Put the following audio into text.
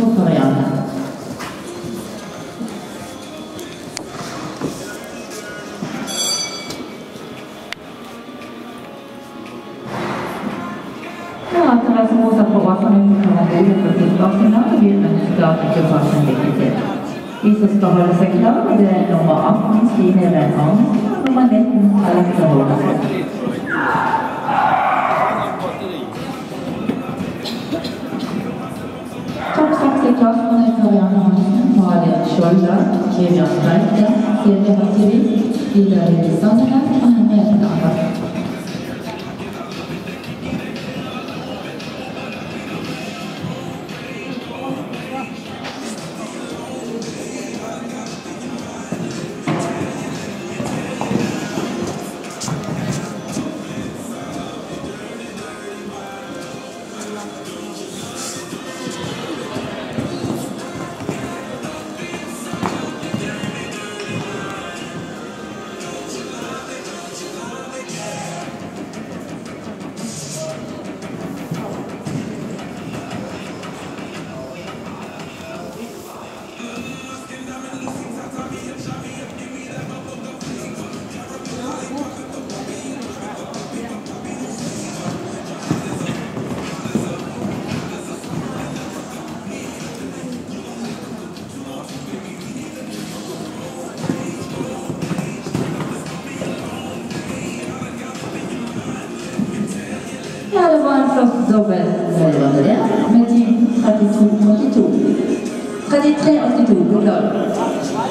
Marianne. Attraverso molta forvaltning kan man gode for tiltakene og begynne med startgruppasen lykke til. De som skal holde seg klar, det er nummer 18 Stine Venn Arnesen og nummer 19 Alexa Hårdesson. Topp 6 i klassen er Marianne Hansen, Malin Skjolda, Vivian Streite, Silje Hattivik, Ida Lille Sandene og Henriette Andersen. Ja, det var en flott dobbeltmålrunde der, med team 32-82. 33-82, beklager.